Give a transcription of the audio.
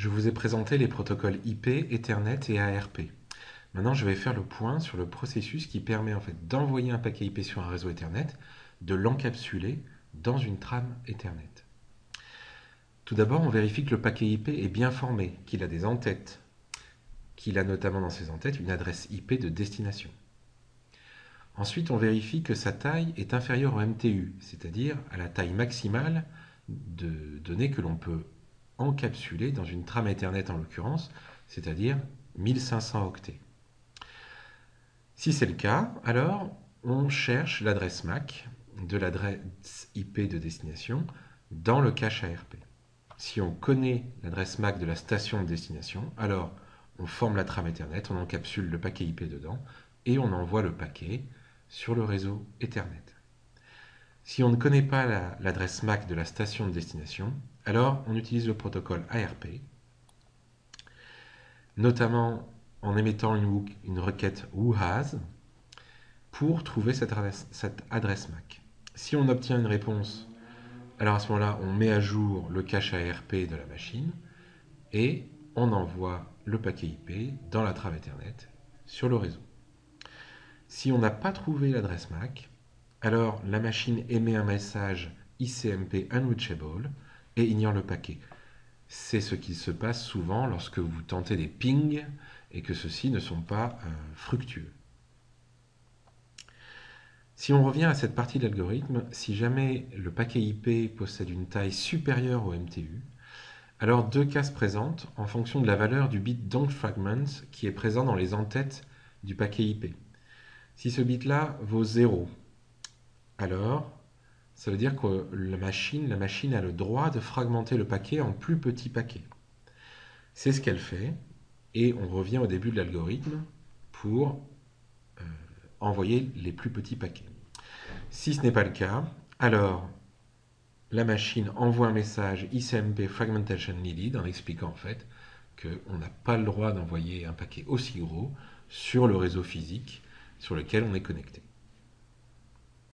Je vous ai présenté les protocoles IP, Ethernet et ARP. Maintenant, je vais faire le point sur le processus qui permet en fait d'envoyer un paquet IP sur un réseau Ethernet, de l'encapsuler dans une trame Ethernet. Tout d'abord, on vérifie que le paquet IP est bien formé, qu'il a des en-têtes, qu'il a notamment dans ses en-têtes une adresse IP de destination. Ensuite, on vérifie que sa taille est inférieure au MTU, c'est-à-dire à la taille maximale de données que l'on peut encapsuler dans une trame Ethernet en l'occurrence, c'est-à-dire 1500 octets. Si c'est le cas, alors on cherche l'adresse MAC de l'adresse IP de destination dans le cache ARP. Si on connaît l'adresse MAC de la station de destination, alors on forme la trame Ethernet, on encapsule le paquet IP dedans et on envoie le paquet sur le réseau Ethernet. Si on ne connaît pas l'adresse MAC de la station de destination, alors on utilise le protocole ARP, notamment en émettant une requête WHOAS pour trouver cette adresse MAC. Si on obtient une réponse, alors à ce moment-là, on met à jour le cache ARP de la machine et on envoie le paquet IP dans la trame Ethernet sur le réseau. Si on n'a pas trouvé l'adresse MAC, alors la machine émet un message ICMP unreachable et ignore le paquet. C'est ce qui se passe souvent lorsque vous tentez des pings et que ceux-ci ne sont pas fructueux. Si on revient à cette partie de l'algorithme, si jamais le paquet IP possède une taille supérieure au MTU, alors deux cas se présentent en fonction de la valeur du bit donkFragment qui est présent dans les en-têtes du paquet IP. Si ce bit-là vaut 0, alors ça veut dire que la machine a le droit de fragmenter le paquet en plus petits paquets. C'est ce qu'elle fait, et on revient au début de l'algorithme pour envoyer les plus petits paquets. Si ce n'est pas le cas, alors la machine envoie un message ICMP fragmentation needed en expliquant en fait qu'on n'a pas le droit d'envoyer un paquet aussi gros sur le réseau physique sur lequel on est connecté.